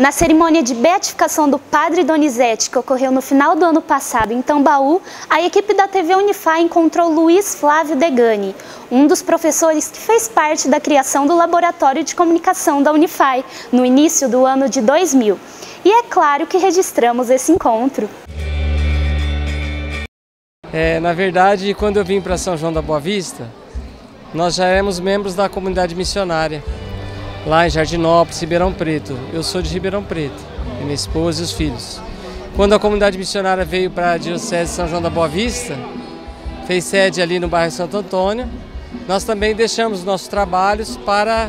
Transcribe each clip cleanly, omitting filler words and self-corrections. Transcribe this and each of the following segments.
Na cerimônia de beatificação do padre Donizete, que ocorreu no final do ano passado em Tambaú, a equipe da TV Unify encontrou Luiz Flávio Degani, um dos professores que fez parte da criação do Laboratório de Comunicação da Unify, no início do ano de 2000. E é claro que registramos esse encontro. Na verdade, quando eu vim para São João da Boa Vista, nós já éramos membros da comunidade missionária, lá em Jardinópolis, Ribeirão Preto. Eu sou de Ribeirão Preto, e minha esposa e os filhos. Quando a comunidade missionária veio para a Diocese de São João da Boa Vista, fez sede ali no bairro Santo Antônio, nós também deixamos nossos trabalhos para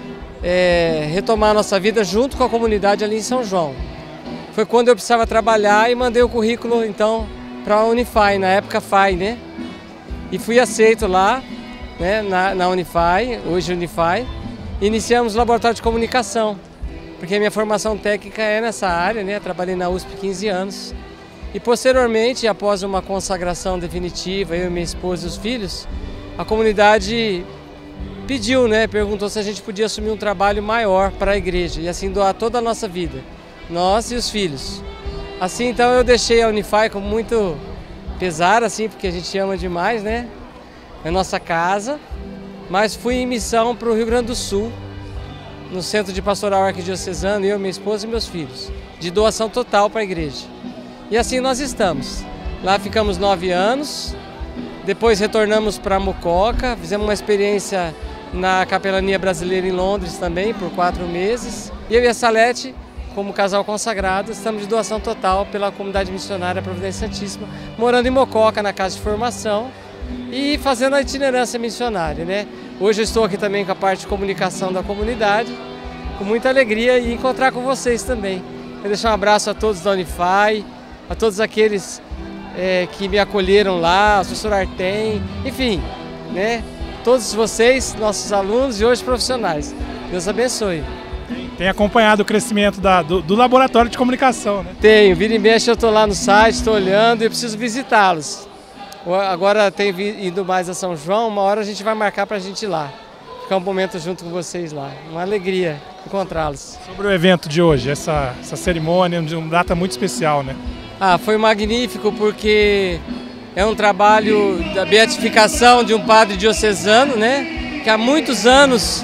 retomar a nossa vida junto com a comunidade ali em São João. Foi quando eu precisava trabalhar e mandei o currículo, então, para a Unify, na época FAI, né? E fui aceito lá, né, na Unify, hoje Unify. Iniciamos o laboratório de comunicação, porque a minha formação técnica é nessa área, né? Trabalhei na USP 15 anos. E posteriormente, após uma consagração definitiva, eu, minha esposa e os filhos, a comunidade pediu, né? Perguntou se a gente podia assumir um trabalho maior para a igreja e assim doar toda a nossa vida, nós e os filhos. Assim, então eu deixei a Unify com muito pesar, assim, porque a gente ama demais, né? É nossa casa. Mas fui em missão para o Rio Grande do Sul, no Centro de Pastoral Arquidiocesano, eu, minha esposa e meus filhos, de doação total para a igreja. E assim nós estamos. Lá ficamos 9 anos, depois retornamos para Mococa, fizemos uma experiência na Capelania Brasileira em Londres também, por 4 meses. E eu e a Salete, como casal consagrado, estamos de doação total pela comunidade missionária Providência Santíssima, morando em Mococa, na casa de formação, e fazendo a itinerância missionária, né? Hoje eu estou aqui também com a parte de comunicação da comunidade, com muita alegria e encontrar com vocês também. Quero deixar um abraço a todos da Unify, a todos aqueles que me acolheram lá, o professor Artem, enfim, né? Todos vocês, nossos alunos e hoje profissionais. Deus abençoe. Tem acompanhado o crescimento do laboratório de comunicação, né? Tenho, vira e mexe eu estou lá no site, estou olhando e eu preciso visitá-los. Agora tem ido mais a São João, uma hora a gente vai marcar para a gente ir lá. Ficar um momento junto com vocês lá. Uma alegria encontrá-los. Sobre o evento de hoje, essa cerimônia, uma data muito especial, né? Foi magnífico porque é um trabalho da beatificação de um padre diocesano, né? Que há muitos anos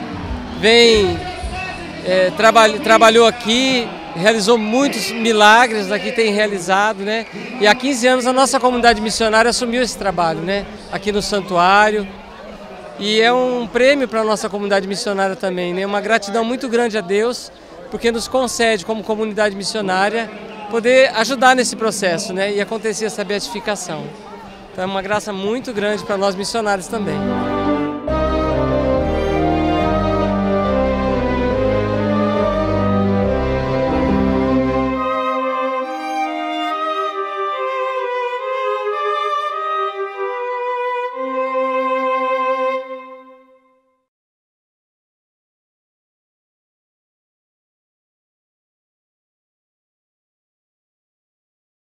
trabalhou aqui, realizou muitos milagres, aqui tem realizado, né? E há 15 anos a nossa comunidade missionária assumiu esse trabalho, né? Aqui no santuário. E é um prêmio para a nossa comunidade missionária também, né? Uma gratidão muito grande a Deus, porque nos concede, como comunidade missionária, poder ajudar nesse processo, né? E acontecer essa beatificação. Então é uma graça muito grande para nós missionários também.